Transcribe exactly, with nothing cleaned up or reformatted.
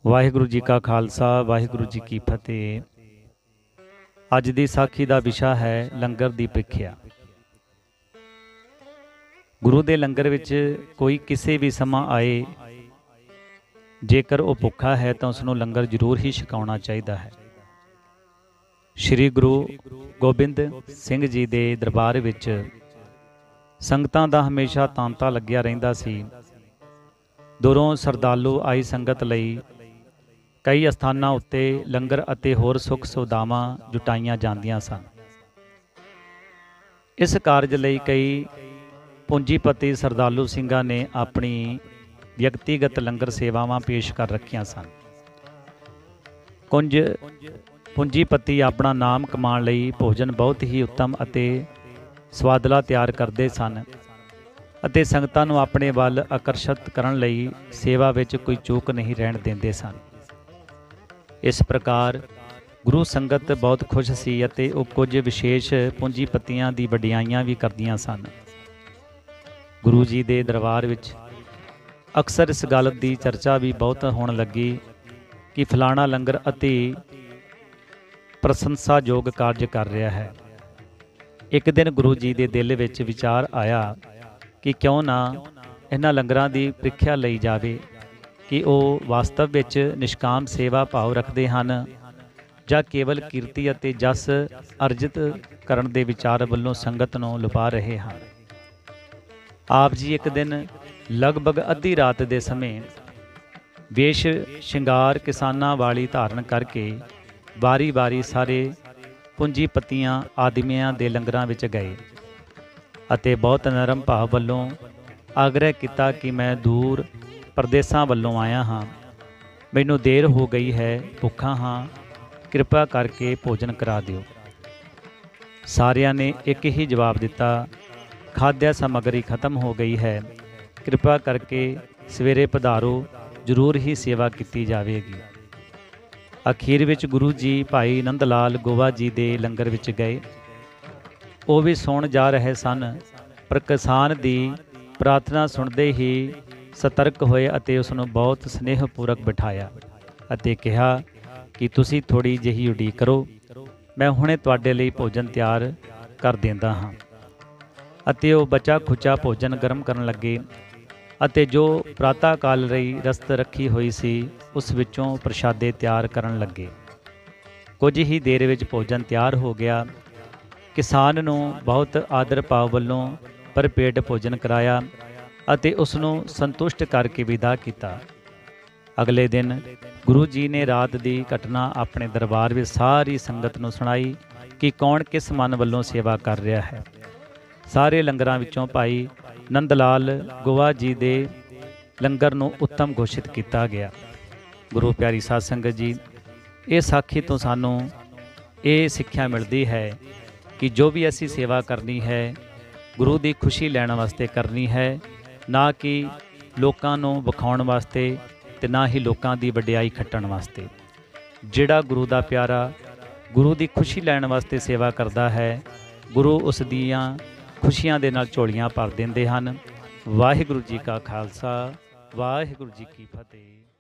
वाहिगुरु जी का खालसा वाहिगुरु जी की फतेह। अज दी साखी का विशा है लंगर की प्रीख्या। गुरु के लंगर विच कोई किसी भी समा आए, जेकर वह भुखा है तो उसनों लंगर जरूर ही छकाउणा चाहिए है। श्री गुरु गोबिंद सिंह जी के दरबार विच संगतां दा हमेशा तांता लग्या रहिंदा सी। दूरों सरदालू आई संगत लई कई अस्थानां उत्ते लंगर अते होर सुख सुविधावां जुटाईयां जांदियां सन। इस कारज लई कई पूंजीपति सरदालू ਸਿੰਘਾਂ ने अपनी व्यक्तिगत लंगर सेवावां पेश कर रखियां सन। कुंज पूंजीपति अपना नाम कमाउण लई भोजन बहुत ही उत्तम अते स्वादला तैयार करते सन अते संगतां नूं अपने वल आकर्षित करन लई सेवा विच कोई चूक नहीं रहण दिंदे सन। इस प्रकार गुरु संगत बहुत खुश सी अते वो कुछ विशेष पूंजीपतियां दी वडियाइयां भी करदियां सन। गुरु जी दे दरबार विच अक्सर इस गल की चर्चा भी बहुत होण लगी कि फलाना लंगर अति प्रशंसायोग कार्य कर रहा है। एक दिन गुरु जी के दिल विच विचार आया कि क्यों ना इन्हां लंगरां दी प्रीख्या लई जावे कि वह वास्तव विच निष्काम सेवा भाव रखते हैं जां केवल कीर्ति अते जस अर्जित करन दे विचार वल्लों संगत नूं लुभा रहे हैं। आप जी एक दिन लगभग अद्धी रात के समय वेश शिंगार किसानां वाली धारण करके बारी बारी सारे पूंजीपतियां आदमियां दे लंगरां विच गए अते बहुत नरम भाव वल्लों आग्रह किया कि मैं दूर परदेसां वल्लों आया हाँ, मैनूं देर हो गई है, भुखा हाँ, कृपा करके भोजन करा दिओ। सारियां ने एक ही जवाब दिता, खाद्या सामग्री खत्म हो गई है, कृपा करके सवेरे पधारो, जरूर ही सेवा की जाएगी। अखीर विच गुरु जी भाई नंद लाल गोवा जी दे लंगर विच गए। वो भी सौण जा रहे सन, पर किसान दी प्रार्थना सुनते ही सतर्क होए अते उसनूं बहुत स्नेहपूर्वक बिठाया अते कहा कि तुसी थोड़ी जिही उਡੀक करो, मैं हुणे तुहाडे लई भोजन तैयार कर देंदा हाँ। अते वो बचा खुचा भोजन गर्म करन लगे अते जो प्रातः काल लई रसत रखी हुई सी उस विचों प्रशादे तैयार करन लगे। कुछ ही देर विच भोजन तैयार हो गया। किसान नूं बहुत आदर भाव वल्लों भरपेट भोजन कराया अते उसनूं संतुष्ट करके विदा किया। अगले दिन गुरु जी ने रात की घटना अपने दरबार में सारी संगत नूं सुनाई कि कौन किस मन वल्लों सेवा कर रहा है। सारे लंगरां विचों भाई नंद लाल गोवा जी दे लंगर नूं उत्तम घोषित किया गया। गुरु प्यारी साध संगत जी, ये साखी तो सानूं ये सिक्ख्या मिलती है कि जो भी असी सेवा करनी है गुरु की खुशी लैण वास्ते करनी है, ना कि लोकां नूं विखाउण वास्ते ते ना ही लोकां दी वडियाई खट्टण वास्ते। जिहड़ा गुरु दा प्यारा गुरु की खुशी लैण वास्ते सेवा करता है, गुरु उस दियां खुशियां दे नाल झोलियां भर दिंदे हन। वाहिगुरु जी का खालसा वाहिगुरु जी की फतेह।